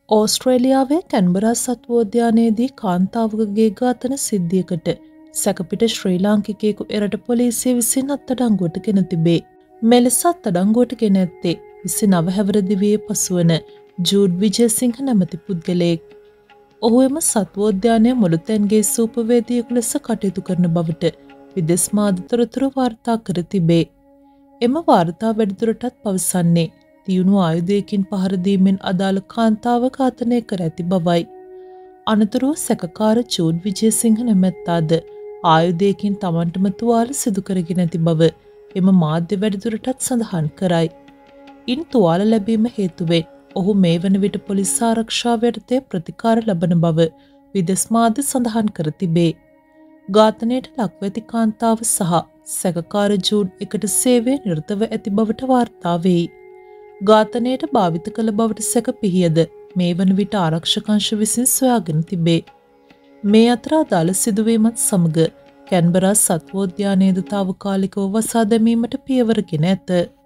ඕස්ට්‍රේලියාවේ Canberra සත්වෝද්‍යානයේදී කාන්තාවකගේ ඝාතන සිද්ධියකට සැකපිට ශ්‍රී ලාංකිකයෙකු එරට පොලිසිය විසින් අත්අඩංගුවට ගෙන තිබේ. මෙලෙස අත්අඩංගුවට ගෙන ඇත්තේ 29 හැවිරිදිවියේ පසුවන ජූඩ් විජේසිංහ නැමැති පුද්ගලයෙක්. ඔහු එම සත්වෝද්‍යානය මුළුතැන්ගේ සූපවේදියෙකු ලෙස කටයුතු කරන බවට විදෙස් මාධ්‍ය තොරතුරු වාර්තා කර තිබේ. එම වාර්තා වැඩිදුරටත් පවසන්නේ තියුණු ආයුධයකින් පහර දීමෙන් අදාළ කාන්තාව ඝාතනය කර ඇති බවයි. අනතුරුව සැකකාර ජූඩ් විජේසිංහ නැමැත්තාද ආයුධයකින් තමන්ටම තුවාල සිදු කරගෙන ඇති බව එම මාධ්‍ය වැඩිදුරටත් සඳහන් කරයි. ඉන් තුවාල ලැබීම හේතුවෙන් ඔහු මේ වන විට පොලිස් ආරක්ෂාව යටතේ ප්‍රතිකාර ලබන බව විදෙස් මාධ්‍ය සඳහන් කර තිබේ. ඝාතනයට ලක්ව ඇති කාන්තාව සහ සැකකාර ජූඩ් එකට සේවයේ නිරතව ඇති බවට වාර්තා වෙයි. ඝාතනයට භාවිත කළ බවට සැක පිහියද මේ වන විට ආරක්ෂක අංශ විසින් සොයාගෙන තිබේ. මේ අතර අදාළ සිදුවීමත් සමග කැන්බරා සත්වෝද්‍යානයේද තාවකාලිකව වසා දැමීමට පියවර ගෙන ඇත.